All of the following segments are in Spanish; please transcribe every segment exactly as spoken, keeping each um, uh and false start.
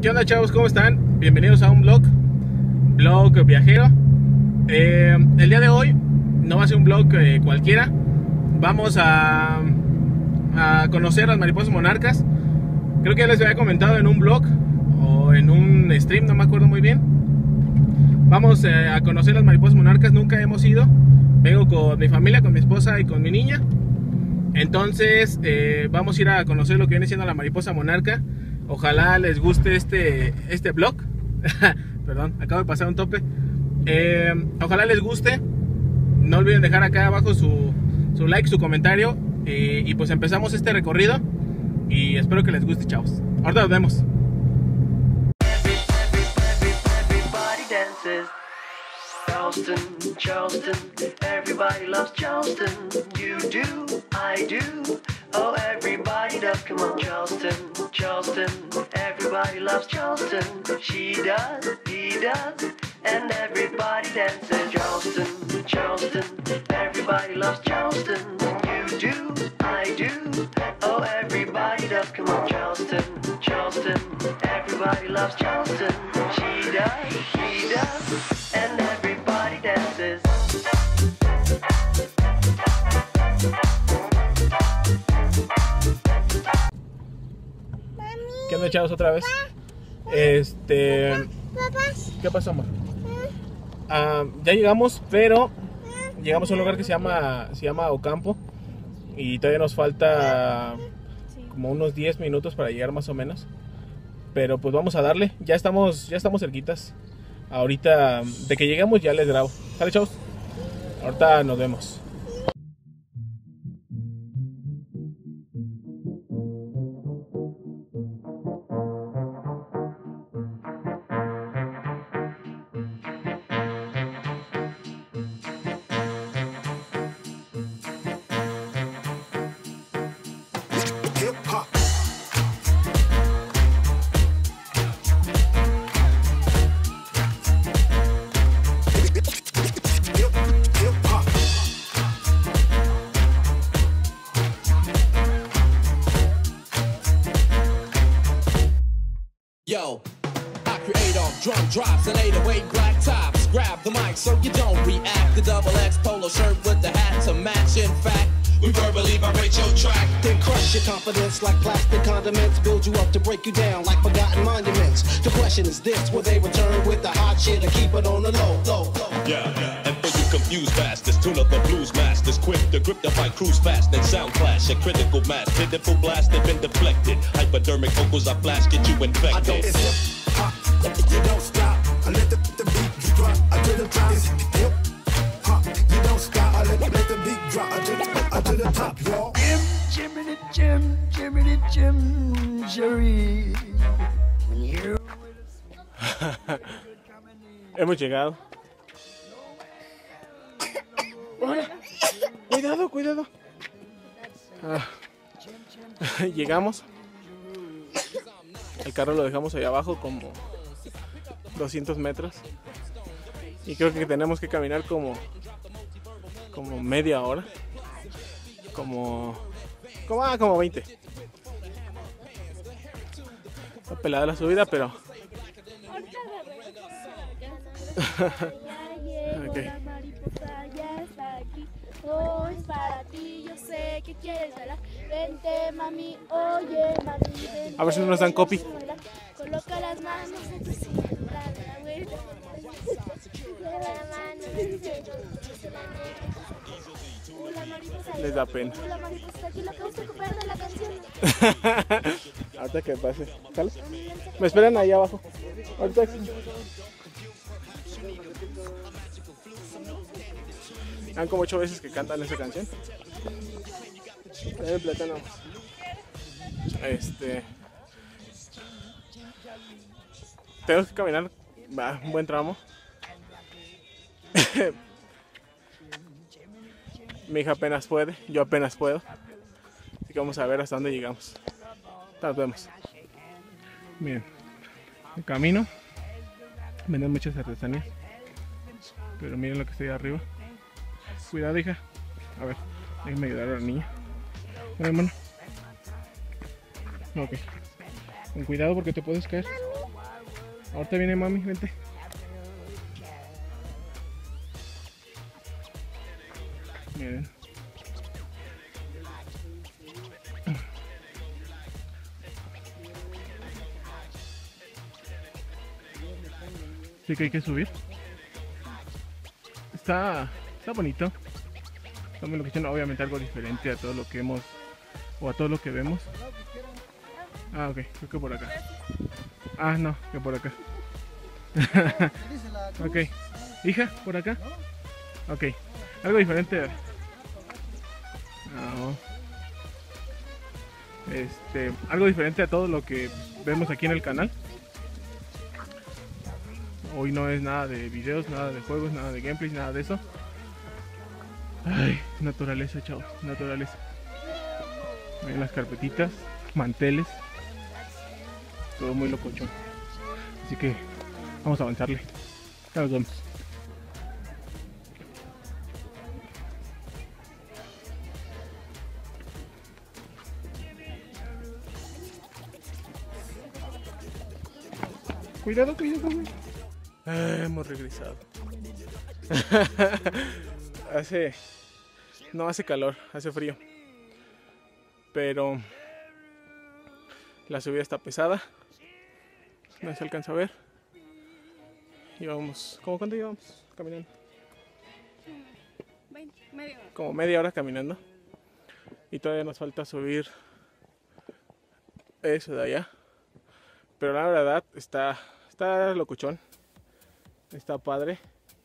¿Qué onda, chavos? ¿Cómo están? Bienvenidos a un vlog, vlog viajero. eh, El día de hoy no va a ser un vlog eh, cualquiera. Vamos a, a conocer las mariposas monarcas. Creo que ya les había comentado en un vlog o en un stream, no me acuerdo muy bien. Vamos eh, a conocer las mariposas monarcas, nunca hemos ido. Vengo con mi familia, con mi esposa y con mi niña. Entonces eh, vamos a ir a conocer lo que viene siendo la mariposa monarca. Ojalá les guste este, este vlog. Perdón, acabo de pasar un tope. eh, Ojalá les guste. No olviden dejar acá abajo su, su like, su comentario. eh, Y pues empezamos este recorrido. Y espero que les guste, chavos. Ahorita nos vemos. Charleston, Charleston, everybody loves Charleston. You do, I do, oh everybody does. Come on, Charleston, Charleston, everybody loves Charleston. She does, he does, and everybody dances. Charleston, Charleston, everybody loves Charleston. You do, I do, oh everybody does. Come on, Charleston, Charleston, everybody loves Charleston. She does, he does, and everybody dances. ¿Qué onda, chavos? Otra vez. Este... ¿Qué pasó, amor? Uh, ya llegamos, pero llegamos a un lugar que se llama se llama Ocampo. Y todavía nos falta como unos diez minutos para llegar más o menos. Pero pues vamos a darle. Ya estamos, ya estamos cerquitas. Ahorita, de que lleguemos ya les grabo. ¿Sale, chavos? Ahorita nos vemos. Yo, I create off drum drops and eight oh eight black tops. Grab the mic so you don't react. The double X polo shirt with the hat to match. In fact, we verbally vibrate your track. Then crush your confidence like plastic condiments. Build you up to break you down like forgotten monuments. The question is this, will they return with the hot shit or keep it on the low, low, low? Yeah, yeah. And for you confused bastards, tune up the blues masters. Quick to grip the mic, cruise fast and sound clash. A critical mass, pitiful blast, have been deflected. Hypodermic vocals I flash, get you infected. I don't, it's hip hop, you don't stop. I let the, the beat drop, I do the drop. It's hip hop, you don't stop. I let, let the beat drop, I do the, I do the top, y'all. Jim, Jimmy, Jim, Jimmy, Jim, Jerry. When you Hemos llegado. Hola. Cuidado, cuidado. Ah. Llegamos. El carro lo dejamos ahí abajo como doscientos metros. Y creo que tenemos que caminar como como media hora. Como como, ah, como veinte. Está pelada la subida, pero okay. La mariposa ya está aquí. Oh, es para ti, yo sé que quieres bailar. Vente, mami, oye, mami, vente. A ver si no nos dan copy. Coloca las manos en tu cintura, la vuelta. Les da pena. La mariposa aquí, lo que gusta copiar de la canción. Ahorita que pase. ¿Sale? Me esperan ahí abajo. Ahorita. Han como ocho veces que cantan esa canción. En plátano. Este. Tenemos que caminar bah, un buen tramo. Mi hija apenas puede, yo apenas puedo. Así que vamos a ver hasta dónde llegamos. Nos vemos. Miren, el camino. Venden muchas artesanías. Pero miren lo que está ahí arriba. Cuidado, hija. A ver, déjenme ayudar a la niña. Ven, hermano. Ok. Con cuidado porque te puedes caer. Ahorita viene mami, vente. Miren. Sí que hay que subir. Está, está bonito. Está muy locochón, obviamente algo diferente a todo lo que hemos o a todo lo que vemos. Ah, ok, creo que por acá. Ah, no, que por acá. Ok, hija, por acá. Ok, algo diferente. No. Este, algo diferente a todo lo que vemos aquí en el canal. Hoy no es nada de videos, nada de juegos, nada de gameplays, nada de eso. Ay, naturaleza, chavos, naturaleza. Miren las carpetitas, manteles. Todo muy locochón. Así que vamos a avanzarle. Ya nos vemos. Cuidado, cuidado, güey. Ah, hemos regresado. Hace... No hace calor, hace frío. Pero... la subida está pesada. No se alcanza a ver. Llevamos... ¿Cómo cuánto llevamos caminando? veinte, media hora. Como media hora caminando. Y todavía nos falta subir eso de allá. Pero la verdad está... Está locuchón. Está padre.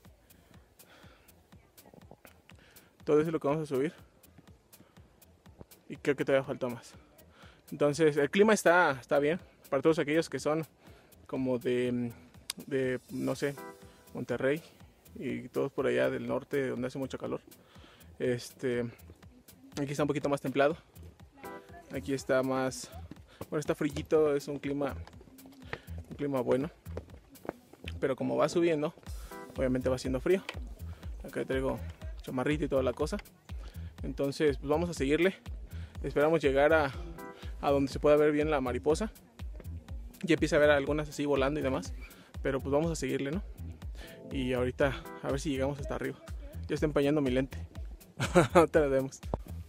Todo eso es lo que vamos a subir. Y creo que todavía falta más. Entonces el clima está, está bien. Para todos aquellos que son como de, de, no sé, Monterrey. Y todos por allá del norte donde hace mucho calor. Este, aquí está un poquito más templado. Aquí está más... Bueno, está frillito. Es un clima... Un clima bueno. Pero como va subiendo, obviamente va haciendo frío. Acá traigo chamarrita y toda la cosa. Entonces pues vamos a seguirle. Esperamos llegar a, a donde se pueda ver bien la mariposa. Ya empieza a ver algunas así volando y demás. Pero pues vamos a seguirle, ¿no? Y ahorita a ver si llegamos hasta arriba. Ya está empañando mi lente. Te la vemos.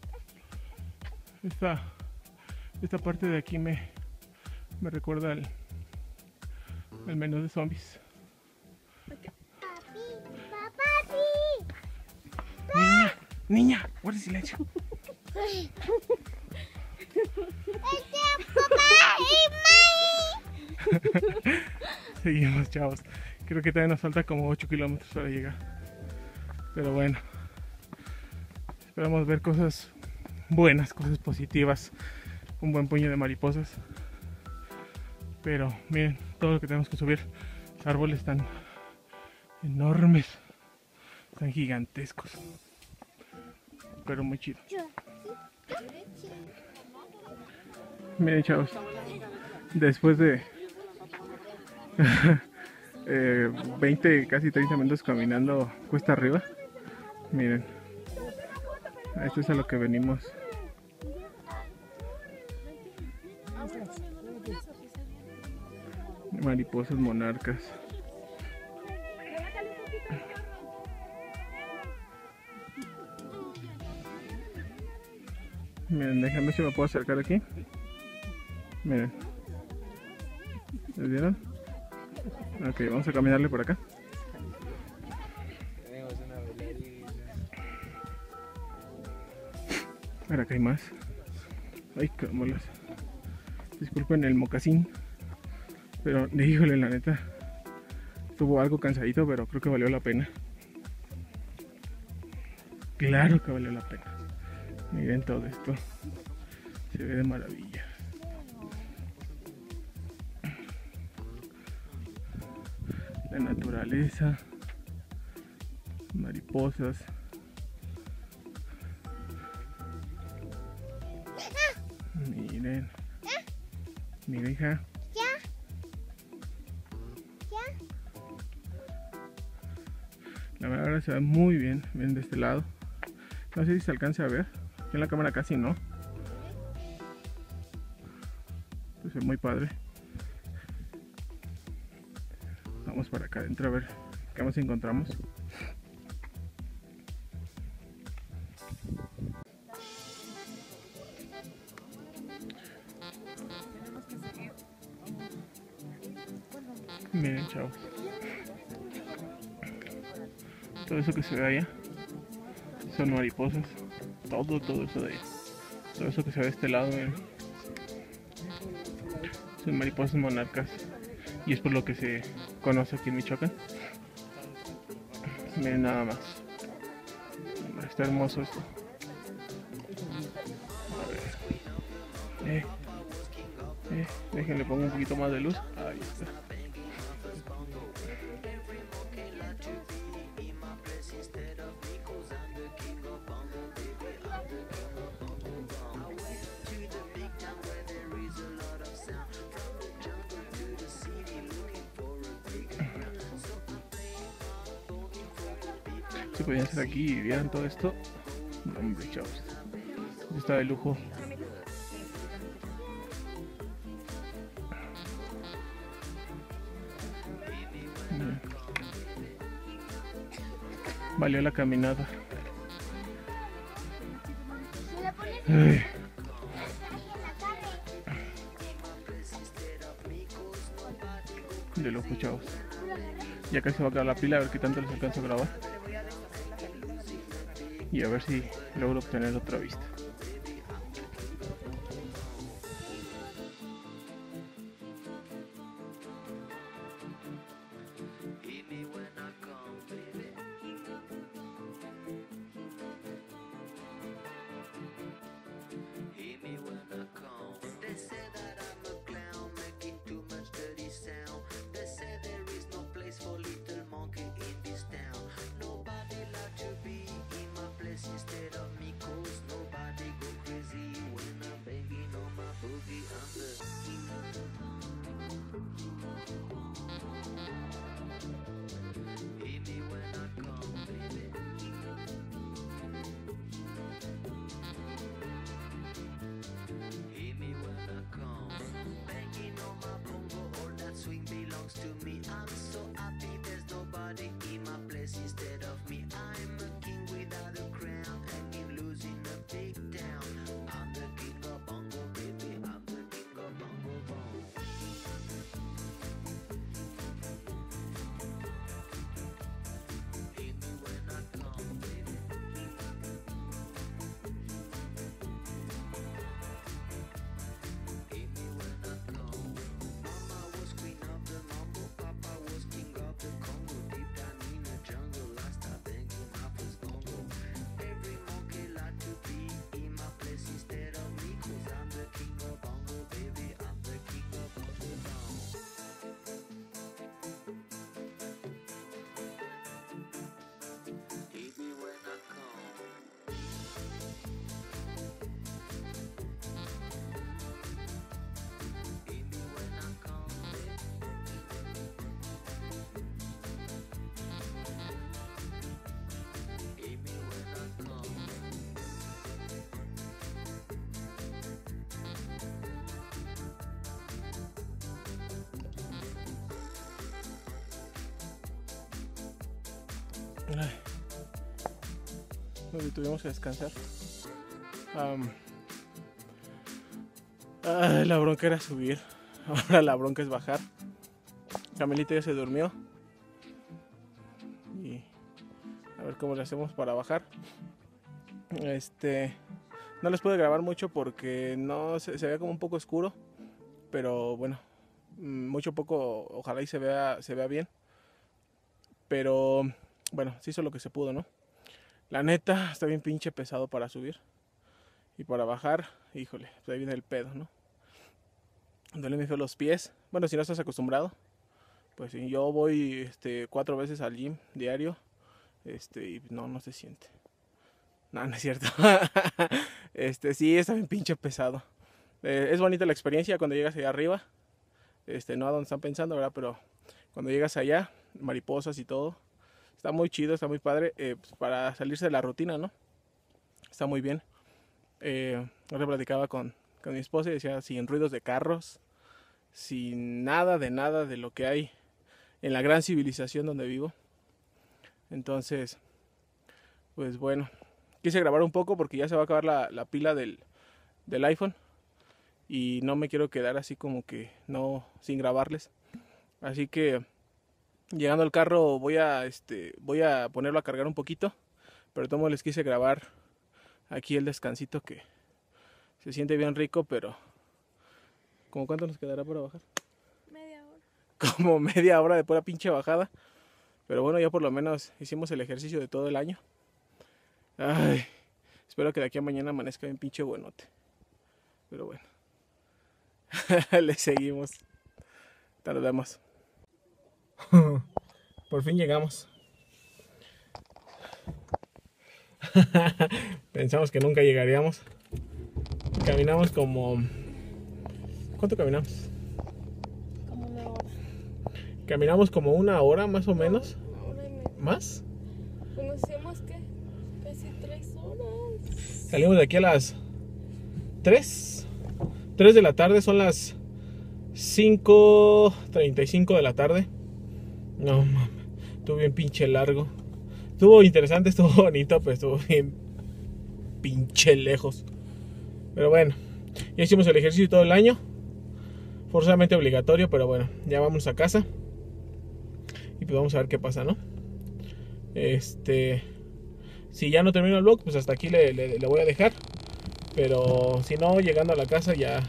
Esta, esta parte de aquí me, me recuerda al, al menú de zombies. Niña, niña, guarda silencio. Seguimos, chavos. Creo que todavía nos falta como ocho kilómetros para llegar. Pero bueno, esperamos ver cosas buenas, cosas positivas. Un buen puño de mariposas. Pero miren, todo lo que tenemos que subir. Los árboles están enormes. Están gigantescos. Pero muy chido. Miren, chavos. Después de eh, veinte, casi treinta minutos caminando cuesta arriba. Miren. Esto es a lo que venimos. Mariposas monarcas. Miren, déjame ver si me puedo acercar aquí. Miren. ¿Les vieron? Ok, vamos a caminarle por acá. Ahora acá hay más. Ay, qué molas. Disculpen el mocasín. Pero, híjole, la neta. Estuvo algo cansadito, pero creo que valió la pena. Claro que valió la pena. Miren todo esto. Se ve de maravilla. La naturaleza. Mariposas. Miren. Mira, hija. La verdad se ve muy bien. Ven de este lado. No sé si se alcanza a ver. Aquí en la cámara casi no. Pues es muy padre. Vamos para acá adentro a ver qué más encontramos. Miren, chavos, todo eso que se ve allá son mariposas. Todo, todo eso de allá. Todo eso que se ve de este lado, miren, son mariposas monarcas. Y es por lo que se conoce aquí en Michoacán. Miren nada más. Está hermoso esto. A ver. Eh. Eh. Déjenle pongo un poquito más de luz. Ahí está. Si podían estar aquí y vieran todo esto, hombre, chavos, está de lujo. Miren. Valió la caminada. Ay. De lujo, chavos. Ya casi va a acabar la pila, a ver qué tanto les alcanzo a grabar. Y a ver si logro obtener otra vista. Ay, donde tuvimos que descansar. Um, ay, la bronca era subir. Ahora la bronca es bajar. Camelita ya se durmió. Y a ver cómo le hacemos para bajar. Este, no les pude grabar mucho porque no se, se ve como un poco oscuro. Pero bueno, mucho poco, ojalá y se vea, se vea bien. Pero bueno, se hizo lo que se pudo, ¿no? La neta, está bien pinche pesado para subir. Y para bajar, híjole, pues ahí viene el pedo, ¿no? Duele muy feo los pies. Bueno, si no estás acostumbrado, pues sí, yo voy este, cuatro veces al gym diario. Este, y no, no se siente. No, no es cierto. Este, sí, está bien pinche pesado. Eh, es bonita la experiencia cuando llegas allá arriba. Este, no a donde están pensando, ¿verdad? Pero cuando llegas allá, mariposas y todo. Está muy chido, está muy padre. Eh, pues para salirse de la rutina, ¿no? Está muy bien. Eh, ahora platicaba con, con mi esposa y decía, sin ruidos de carros, sin nada de nada de lo que hay en la gran civilización donde vivo. Entonces, pues bueno, quise grabar un poco porque ya se va a acabar la, la pila del, del iPhone. Y no me quiero quedar así como que no, sin grabarles. Así que llegando al carro voy a, este, voy a ponerlo a cargar un poquito. Pero tomo les quise grabar aquí el descansito que se siente bien rico, pero ¿cómo cuánto nos quedará para bajar? Media hora. Como media hora de pura pinche bajada. Pero bueno, ya por lo menos hicimos el ejercicio de todo el año. Ay, espero que de aquí a mañana amanezca bien pinche buenote. Pero bueno. Le seguimos. Tardamos. Por fin llegamos. Pensamos que nunca llegaríamos. Caminamos como... ¿Cuánto caminamos? Como una hora. Caminamos como una hora más o menos. Una hora y media. ¿Más? Conocemos que casi tres horas. Salimos de aquí a las tres tres de la tarde, son las cinco treinta y cinco de la tarde. No mames, estuvo bien pinche largo. Estuvo interesante, estuvo bonito, pero estuvo bien pinche lejos. Pero bueno, ya hicimos el ejercicio todo el año. Forzosamente obligatorio, pero bueno, ya vamos a casa. Y pues vamos a ver qué pasa, ¿no? Este... Si ya no termino el vlog, pues hasta aquí le, le, le voy a dejar. Pero si no, llegando a la casa ya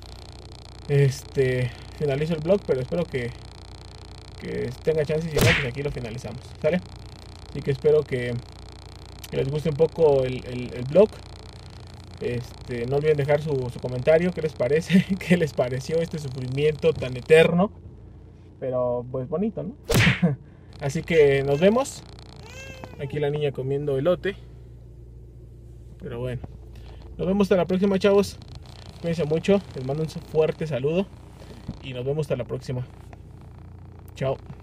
este finalizo el vlog. Pero espero que, que tenga chance. Y si no, pues aquí lo finalizamos, ¿sale? Así que espero que, que les guste un poco el, el, el vlog. Este, no olviden dejar su, su comentario. ¿Qué les parece? ¿Qué les pareció este sufrimiento tan eterno? Pero pues bonito, ¿no? Así que nos vemos. Aquí la niña comiendo elote. Pero bueno, nos vemos hasta la próxima, chavos. Cuídense mucho. Les mando un fuerte saludo. Y nos vemos hasta la próxima. Chao.